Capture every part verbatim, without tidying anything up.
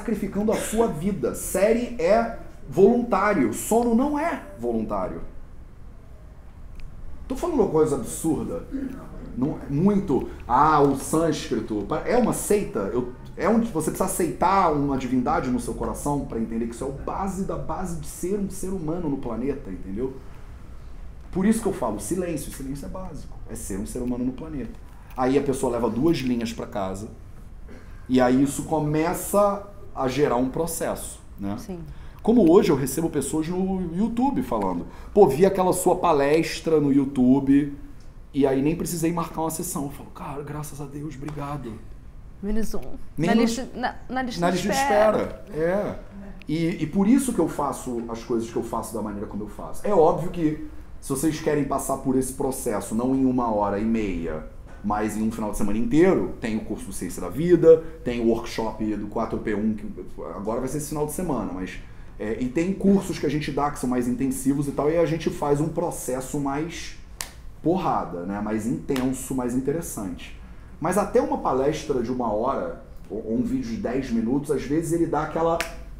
sacrificando a sua vida. Série é voluntário, sono não é voluntário. Tô falando uma coisa absurda. Não, muito. Ah, o sânscrito. É uma seita. Eu, é onde você precisa aceitar uma divindade no seu coração para entender que isso é o base da base de ser um ser humano no planeta, entendeu? Por isso que eu falo, silêncio. Silêncio é básico. É ser um ser humano no planeta. Aí a pessoa leva duas linhas para casa e aí isso começa a gerar um processo, né? Sim. Como hoje eu recebo pessoas no YouTube falando, pô, vi aquela sua palestra no YouTube e aí nem precisei marcar uma sessão. Eu falo, cara, graças a Deus, obrigado. Menos um. Nem na, no, lista, na, na lista na de lista de espera. É. E, e por isso que eu faço as coisas que eu faço da maneira como eu faço. É óbvio que se vocês querem passar por esse processo, não em uma hora e meia, mas em um final de semana inteiro, tem o curso do Ciência da Vida, tem o workshop do quatro P um, que agora vai ser esse final de semana, mas... É, e tem cursos que a gente dá que são mais intensivos e tal, e a gente faz um processo mais porrada, né? Mais intenso, mais interessante. Mas até uma palestra de uma hora, ou, ou um vídeo de dez minutos, às vezes ele dá aquela...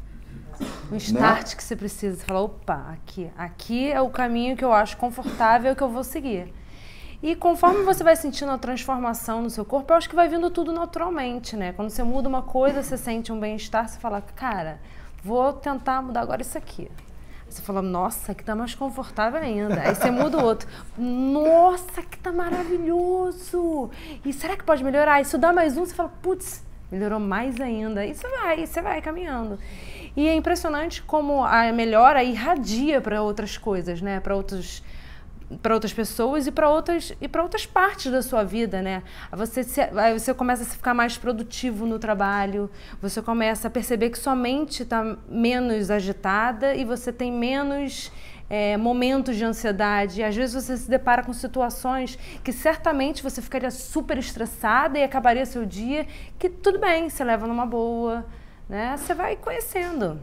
Um start, né? Que você precisa. Você fala, opa, aqui, aqui é o caminho que eu acho confortável que eu vou seguir. E conforme você vai sentindo a transformação no seu corpo, eu acho que vai vindo tudo naturalmente, né? Quando você muda uma coisa, você sente um bem-estar, você fala, cara... Vou tentar mudar agora isso aqui. Você fala, nossa, aqui tá mais confortável ainda. Aí você muda o outro. Nossa, aqui tá maravilhoso. E será que pode melhorar? Isso dá mais um, você fala, putz, melhorou mais ainda. E você vai, você vai caminhando. E é impressionante como a melhora irradia para outras coisas, né? Para outros... para outras pessoas e para outras e para outras partes da sua vida, né? Você se, aí você começa a ficar mais produtivo no trabalho, você começa a perceber que sua mente está menos agitada e você tem menos é, momentos de ansiedade. Às vezes você se depara com situações que certamente você ficaria super estressada e acabaria seu dia, que tudo bem, você leva numa boa, né? Você vai conhecendo.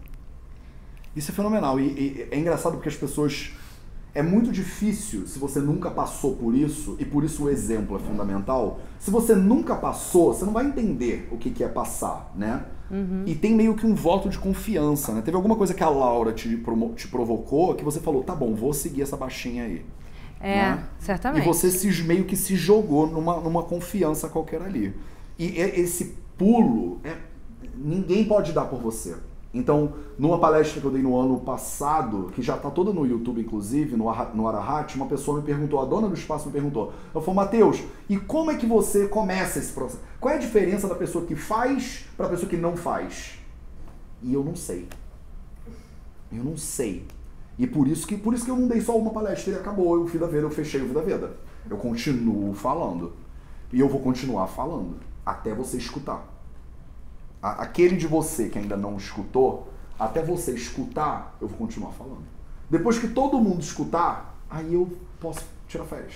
Isso é fenomenal e, e é engraçado porque as pessoas... É muito difícil, se você nunca passou por isso, e por isso o exemplo é fundamental, se você nunca passou, você não vai entender o que é passar, né? Uhum. E tem meio que um voto de confiança, né? Teve alguma coisa que a Laura te, te provocou, que você falou, tá bom, vou seguir essa baixinha aí. É, né? Certamente. E você se, meio que se jogou numa, numa confiança qualquer ali. E esse pulo, é, ninguém pode dar por você. Então, numa palestra que eu dei no ano passado, que já está toda no YouTube, inclusive, no, no Arahat, uma pessoa me perguntou, a dona do espaço me perguntou, eu falei, Matheus, e como é que você começa esse processo? Qual é a diferença da pessoa que faz para a pessoa que não faz? E eu não sei. Eu não sei. E por isso que, por isso que eu não dei só uma palestra e acabou, eu Vida Veda, eu fechei o Vida Veda. Eu continuo falando. E eu vou continuar falando, até você escutar. Aquele de você que ainda não escutou, até você escutar, eu vou continuar falando. Depois que todo mundo escutar, aí eu posso tirar férias.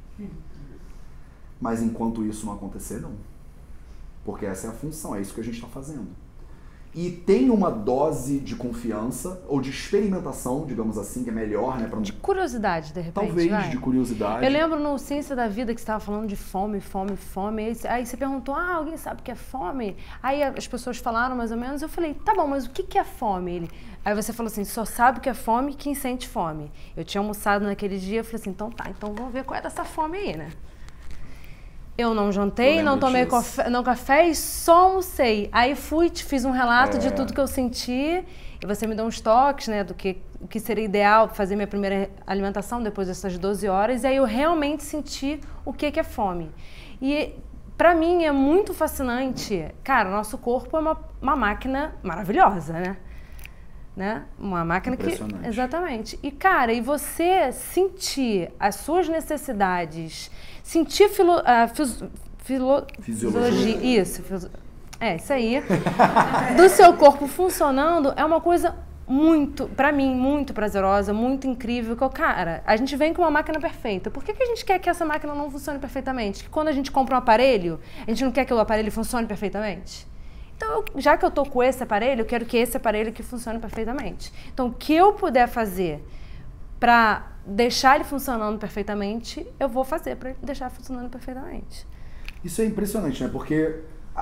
Mas enquanto isso não acontecer, não. Porque essa é a função, é isso que a gente está fazendo. E tem uma dose de confiança, ou de experimentação, digamos assim, que é melhor, né? Pra... De curiosidade, de repente. Talvez, vai. de curiosidade. Eu lembro no Ciência da Vida que você estava falando de fome, fome, fome. Aí, aí você perguntou, ah, alguém sabe o que é fome? Aí as pessoas falaram mais ou menos, eu falei, tá bom, mas o que que é fome? Ele... Aí você falou assim, só sabe o que é fome quem sente fome. Eu tinha almoçado naquele dia, eu falei assim, então tá, então vamos ver qual é dessa fome aí, né? Eu não jantei, eu não tomei café, não café e só almocei. Aí fui, te fiz um relato é. de tudo que eu senti e você me deu uns toques, né, do que, o que seria ideal fazer minha primeira alimentação depois dessas doze horas. E aí eu realmente senti o que, que é fome. E pra mim é muito fascinante. Cara, o nosso corpo é uma, uma máquina maravilhosa, né? Né? Uma máquina que... Exatamente. E, cara, e você sentir as suas necessidades, sentir filo, uh, fis, filo, fisiologia. fisiologia. Isso. Fisi, é, isso aí. Do seu corpo funcionando é uma coisa muito, pra mim, muito prazerosa, muito incrível. Que, cara, a gente vem com uma máquina perfeita. Por que que a gente quer que essa máquina não funcione perfeitamente? Que quando a gente compra um aparelho, a gente não quer que o aparelho funcione perfeitamente? Então, eu, já que eu tô com esse aparelho, eu quero que esse aparelho que funcione perfeitamente. Então, o que eu puder fazer para deixar ele funcionando perfeitamente, eu vou fazer para deixar funcionando perfeitamente. Isso é impressionante, né? Porque a,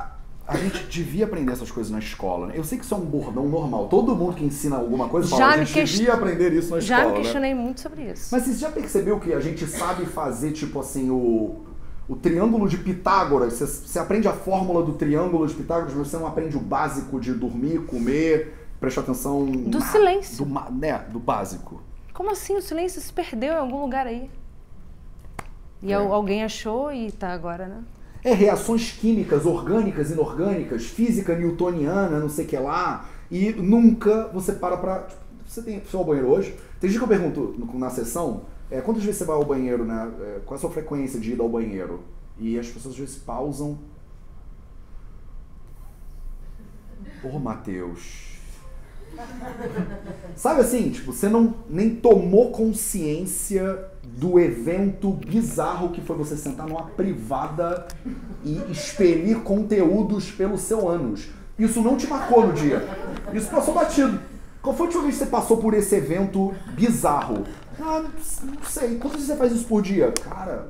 a gente devia aprender essas coisas na escola, né? Eu sei que isso é um bordão normal. Todo mundo que ensina alguma coisa fala, Já a me gente quest- devia aprender isso na Já escola, me né? questionei muito sobre isso. Mas você já percebeu que a gente sabe fazer, tipo assim, o, o triângulo de Pitágoras? Você, você aprende a fórmula do triângulo de Pitágoras, mas você não aprende o básico de dormir, comer, prestar atenção... Do na- silêncio. Do, ma- né, do básico. Como assim? O silêncio se perdeu em algum lugar aí. E É. al- alguém achou e tá agora, né? É, reações químicas, orgânicas, inorgânicas, física newtoniana, não sei o que lá, e nunca você para pra... Tipo, você tem foi ao banheiro hoje? Tem dia que eu pergunto no- na sessão, é, quantas vezes você vai ao banheiro, né? É, qual é a sua frequência de ir ao banheiro? E as pessoas às vezes pausam. Ô, Matheus... Sabe assim, tipo, você não nem tomou consciência do evento bizarro que foi você sentar numa privada e expelir conteúdos pelo seu ânus. Isso não te marcou no dia. Isso passou batido. Qual foi a última vez que você passou por esse evento bizarro? Ah, não, não sei. Quantas vezes você faz isso por dia? Cara,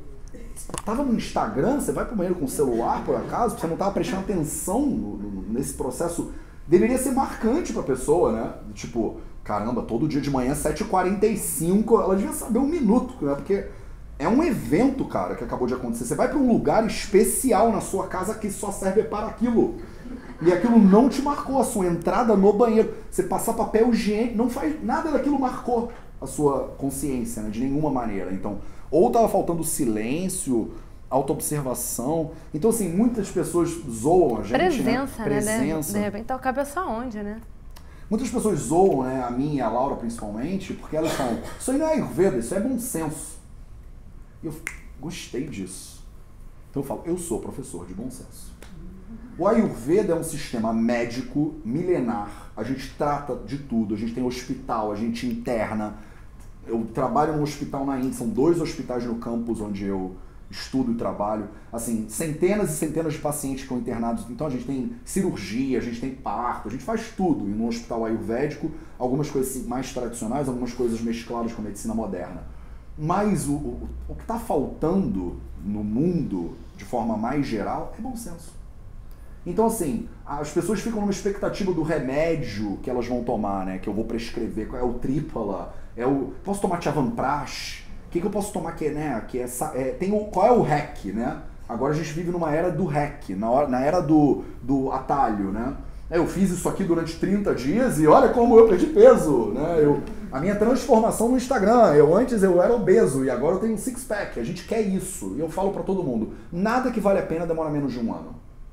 tava no Instagram, você vai pro banheiro com o celular, por acaso? Você não tava prestando atenção no, no, nesse processo? Deveria ser marcante pra pessoa, né? Tipo, caramba, todo dia de manhã, sete e quarenta e cinco, ela devia saber um minuto, né? Porque é um evento, cara, que acabou de acontecer. Você vai pra um lugar especial na sua casa que só serve para aquilo. E aquilo não te marcou, a sua entrada no banheiro. Você passar papel higiênico, não faz nada daquilo marcou a sua consciência, né? De nenhuma maneira. Então, ou tava faltando silêncio, autoobservação. Então, assim, muitas pessoas zoam a gente, Presença, né? né? Presença. De repente tá a cabeça onde, né? Muitas pessoas zoam, né, a mim e a Laura principalmente, porque elas falam, isso aí não é Ayurveda, isso é bom senso. E eu gostei disso. Então eu falo, eu sou professor de bom senso. O Ayurveda é um sistema médico milenar. A gente trata de tudo, a gente tem hospital, a gente interna. Eu trabalho num hospital na Índia, são dois hospitais no campus onde eu estudo e trabalho, assim, centenas e centenas de pacientes que estão internados. Então a gente tem cirurgia, a gente tem parto, a gente faz tudo. E no hospital ayurvédico, algumas coisas assim, mais tradicionais, algumas coisas mescladas com a medicina moderna. Mas o, o, o que está faltando no mundo, de forma mais geral, é bom senso. Então, assim, as pessoas ficam numa expectativa do remédio que elas vão tomar, né? Que eu vou prescrever, qual é o trípala, é o... Posso tomar Chyavanprash? O que, que eu posso tomar que é, né? Que é, é, tem o, qual é o hack, né? Agora a gente vive numa era do hack, na, hora, na era do, do atalho, né? Eu fiz isso aqui durante trinta dias e olha como eu perdi peso, né? Eu, a minha transformação no Instagram, eu antes eu era obeso e agora eu tenho um six-pack, a gente quer isso. E eu falo pra todo mundo, nada que vale a pena demora menos de um ano.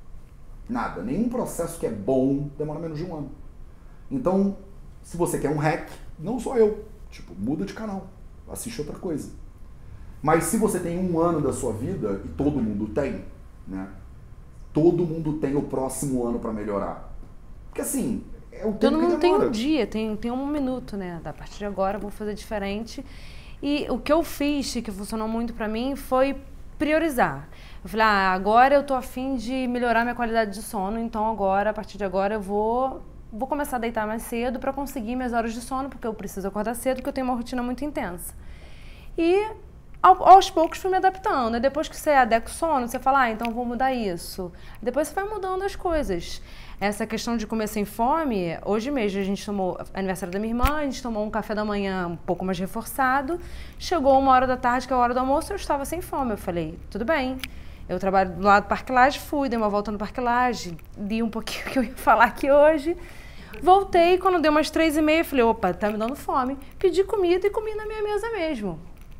Nada, nenhum processo que é bom demora menos de um ano. Então, se você quer um hack, não sou eu. Tipo, muda de canal, assiste outra coisa. Mas se você tem um ano da sua vida, e todo mundo tem, né? Todo mundo tem o próximo ano pra melhorar. Porque assim, é o tempo Todo que mundo tem demora. um dia, tem, tem um minuto, né? A partir de agora eu vou fazer diferente. E o que eu fiz, que funcionou muito pra mim, foi priorizar. Eu falei, ah, agora eu tô a fim de melhorar minha qualidade de sono, então agora, a partir de agora, eu vou, vou começar a deitar mais cedo pra conseguir minhas horas de sono, porque eu preciso acordar cedo, porque eu tenho uma rotina muito intensa. E ao, aos poucos fui me adaptando. E depois que você adequa o sono, você fala, ah, então vou mudar isso. Depois você vai mudando as coisas. Essa questão de comer sem fome, hoje mesmo a gente tomou aniversário da minha irmã, a gente tomou um café da manhã um pouco mais reforçado. Chegou uma hora da tarde, que é a hora do almoço, eu estava sem fome. Eu falei, tudo bem. Eu trabalho do lado do Parque Lage, fui, dei uma volta no Parque Lage, li um pouquinho o que eu ia falar aqui hoje. Voltei, quando deu umas três e meia, falei, opa, tá me dando fome. Pedi comida e comi na minha mesa mesmo.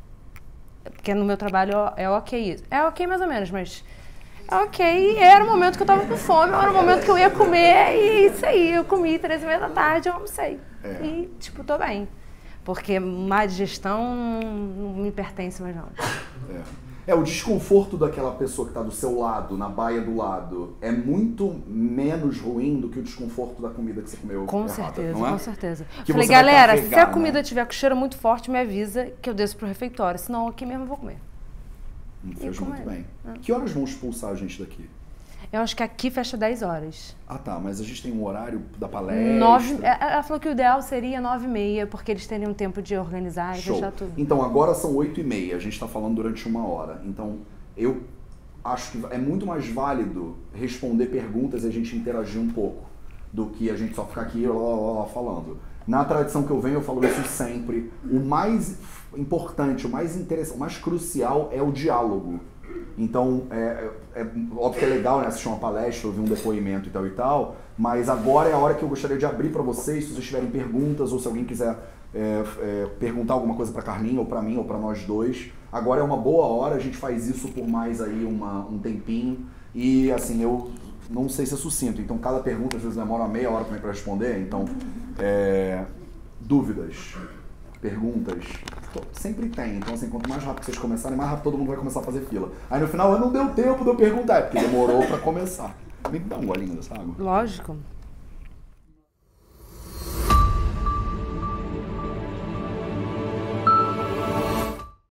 Porque no meu trabalho é ok isso. É ok mais ou menos, mas é ok. Era o momento que eu tava com fome, era o momento que eu ia comer e isso aí. Eu comi três e meia da tarde, eu almocei. É. E, tipo, tô bem. Porque má digestão não me pertence mais não. É. É, o desconforto daquela pessoa que está do seu lado, na baia do lado, é muito menos ruim do que o desconforto da comida que você comeu. Com errada, certeza, não é? com certeza. Que Falei, você vai galera, carregar, se a comida né? tiver com cheiro muito forte, me avisa que eu desço pro refeitório. Senão aqui mesmo eu vou comer. Hum, fez muito é? bem. Ah. Que horas vão expulsar a gente daqui? Eu acho que aqui fecha dez horas. Ah tá, mas a gente tem um horário da palestra. Nove, ela falou que o ideal seria nove e meia, porque eles teriam tempo de organizar e Show. fechar tudo. Então agora são oito e meia, a gente está falando durante uma hora. Então eu acho que é muito mais válido responder perguntas e a gente interagir um pouco do que a gente só ficar aqui lá, lá, lá, falando. Na tradição que eu venho, eu falo isso sempre. O mais importante, o mais interessante, o mais crucial é o diálogo. Então, é, é, é óbvio que é legal, né, assistir uma palestra, ouvir um depoimento e tal e tal, mas agora é a hora que eu gostaria de abrir para vocês, se vocês tiverem perguntas ou se alguém quiser é, é, perguntar alguma coisa para Carlinha ou para mim ou para nós dois. Agora é uma boa hora, a gente faz isso por mais aí uma, um tempinho e assim, eu não sei se é sucinto, então cada pergunta às vezes demora uma meia hora também para responder, então é, dúvidas, perguntas, sempre tem, então assim, quanto mais rápido vocês começarem, mais rápido todo mundo vai começar a fazer fila. Aí no final, não deu tempo de eu perguntar, é porque demorou para começar. Me dá um golinho dessa água. Lógico.